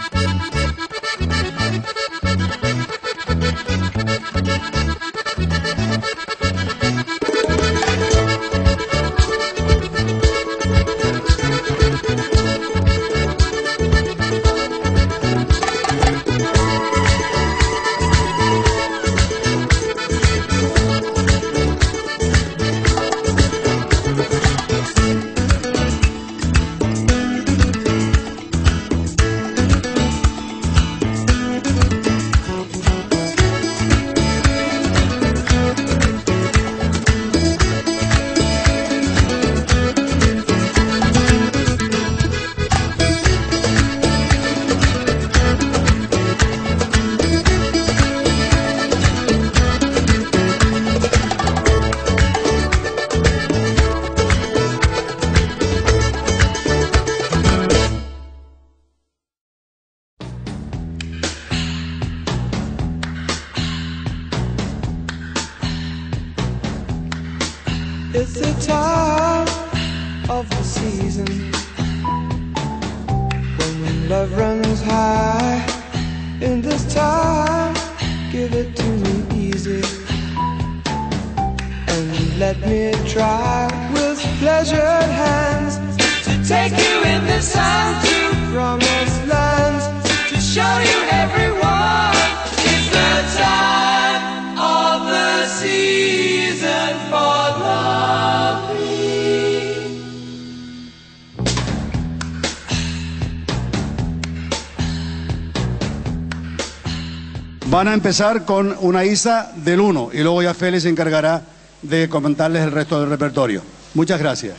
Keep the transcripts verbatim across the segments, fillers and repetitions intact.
It's the time of the season when love runs high. In this time, give it to me easy and let me try with pleasured hands to take you in this time to promised lands, to show you everyone. It's the time of the season for loving. Van a empezar con una Isa del uno y luego ya Félix se encargará de comentarles el resto del repertorio. Muchas gracias.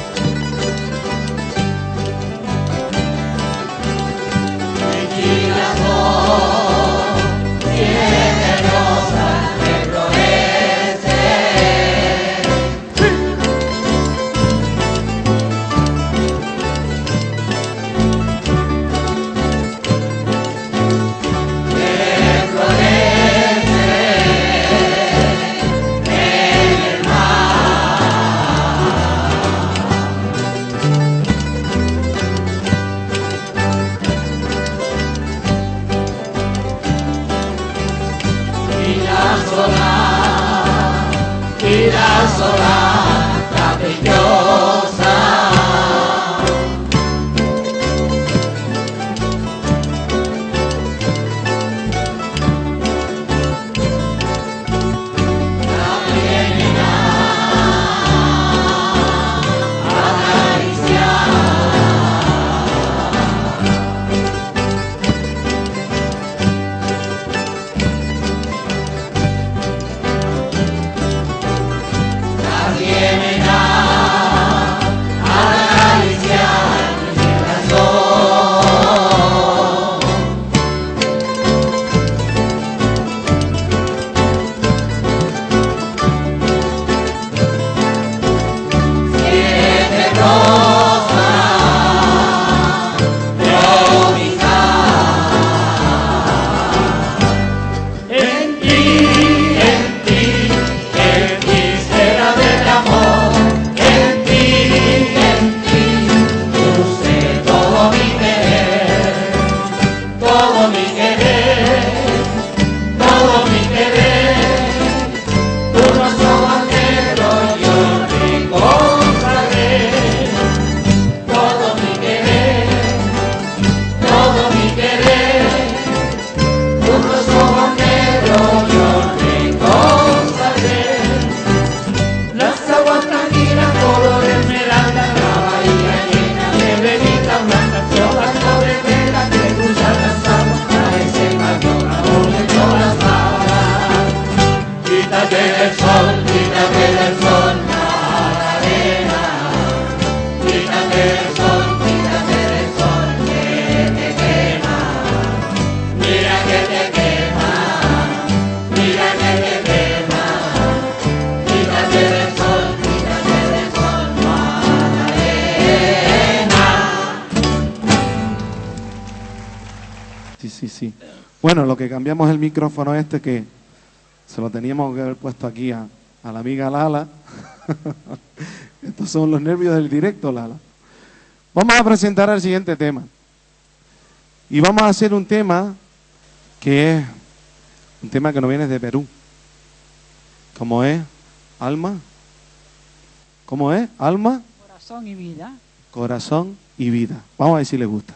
Regina sí, sí, sí. Bueno, lo que cambiamos el micrófono este que se lo teníamos que haber puesto aquí a, a la amiga Lala. Estos son los nervios del directo, Lala. Vamos a presentar el siguiente tema. Y vamos a hacer un tema que es un tema que nos viene de Perú. ¿Cómo es? ¿Alma? ¿Cómo es? ¿Alma? Corazón y vida. Corazón y vida. Vamos a ver si les gusta.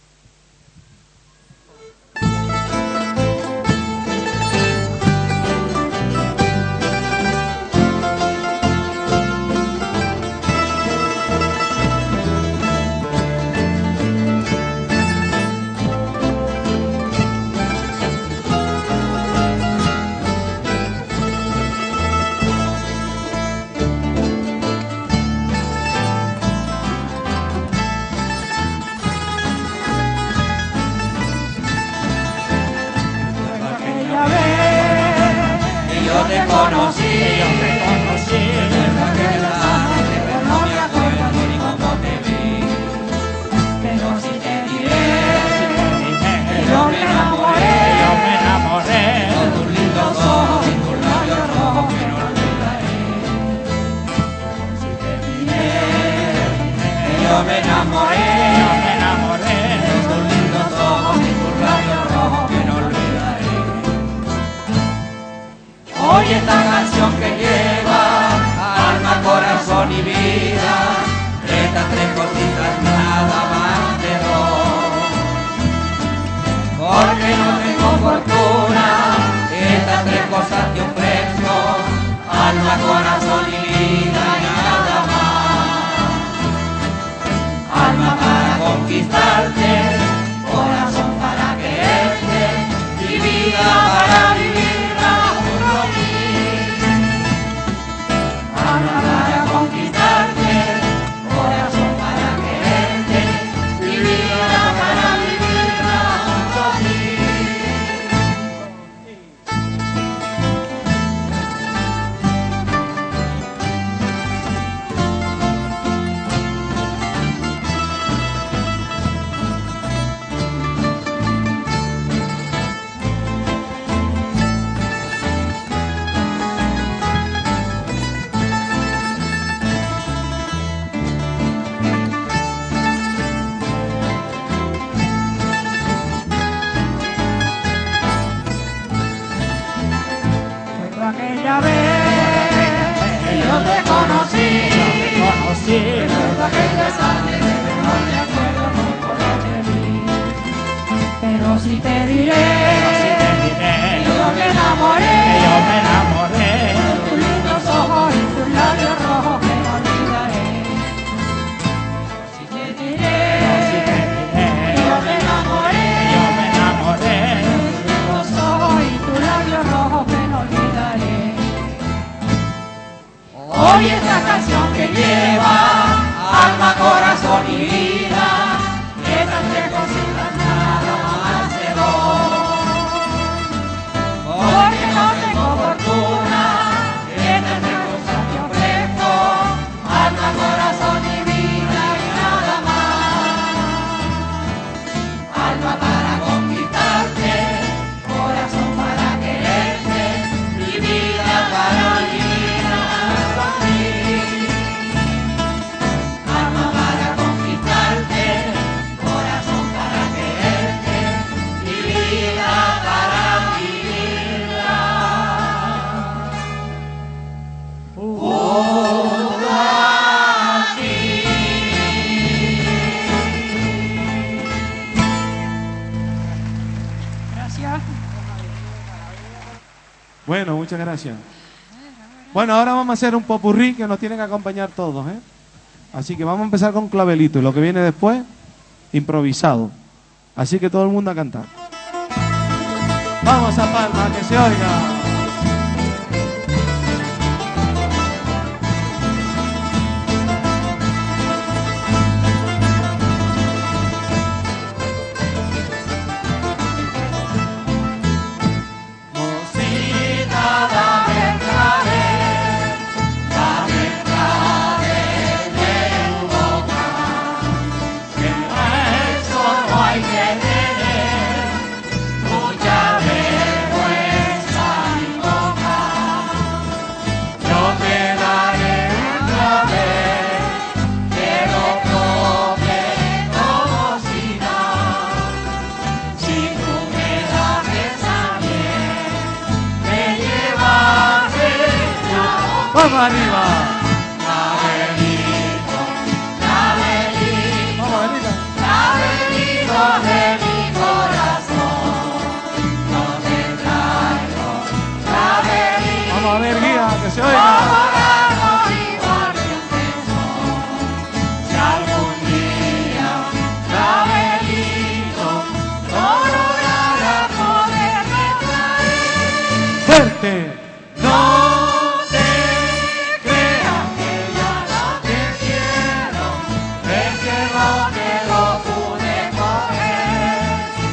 Conocí, yo te conocí, verdad que la sangre, pero no me acuerdo ni cómo te vi. Pero si te diré, que yo me enamoré, yo me enamoré de tus lindos ojos y tus labios rojos que no olvidaré. Si te diré, que yo me enamoré, yo me enamoré de tus lindos ojos y tus labios rojos que no olvidaré. Oye esta canción que lleva alma, corazón y vida, estas tres cositas nada más te doy. Porque no tengo fortuna, estas tres cosas te ofrezco, alma, corazón y vida y nada más. Alma para conquistarte, corazón para quererte y vida para vivir. Para conquistarte, corazón para quererte y vida para vivirla junto a ti. Aquella vez que yo te conocí, yo te conocí, recuerdo aquella sangre, pero no me acuerdo ni cómo te vi. Pero si te diré, que yo me enamoré, que yo me enamoré de tus lindos ojos y tus labios rojos que no olvidaré. Si te diré, que yo me enamoré, que yo me enamoré de tus lindos ojos y tus labios rojos que no olvidaré. Oye esta canción que lleva alma, corazón y vida, estas tres cositas nada más te doy. Porque no tengo fortuna, estas tres cosas te ofrezco, alma, corazón y vida y nada más. Alma para conquistarte, corazón para quererte y vida para vivir. Alma para conquistarte, corazón para quererte y vida para vivirla junto a ti. Gracias. Bueno, muchas gracias. Bueno, ahora vamos a hacer un popurrí que nos tienen que acompañar todos, ¿eh? Así que vamos a empezar con clavelito y lo que viene después, improvisado. Así que todo el mundo a cantar. Vamos a palma, que se oiga. arriba. Clavelito, clavelito, Vamos, Anita. clavelito de mi corazón, yo te traigo, clavelito, Vamos a ver, guía, que se como oiga. árbol igual que un tesoro. Si algún día, clavelito, no lograra poderme traer, Fuerte. no te creas que ya no te quiero, es que no te lo pude coger.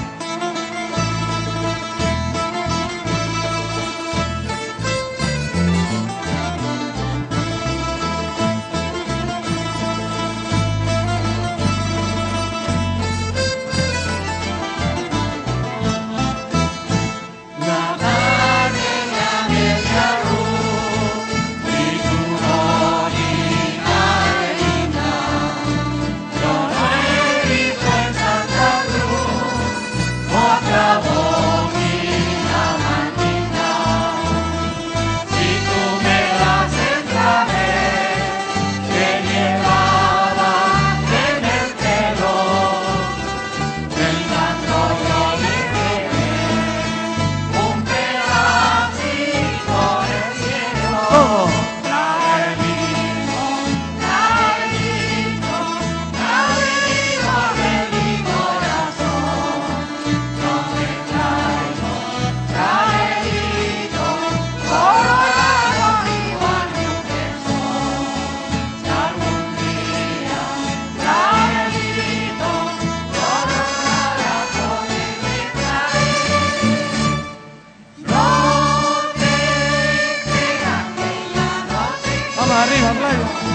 La tarde la media luz y tu bonita linda, yo no he visto en Santa Cruz otra boquita más linda. Si tú me das otra vez que llevaba en el pelo, pensando yo le pegué un pedacito del cielo. Todo. Clavelito, clavelito, clavelito de mi corazón, yo te traigo, clavelito, colorado igual que un tesoro. Si algún día, clavelito, no lograra poderme traer, no te creas que ya no te Vamos arriba, playa.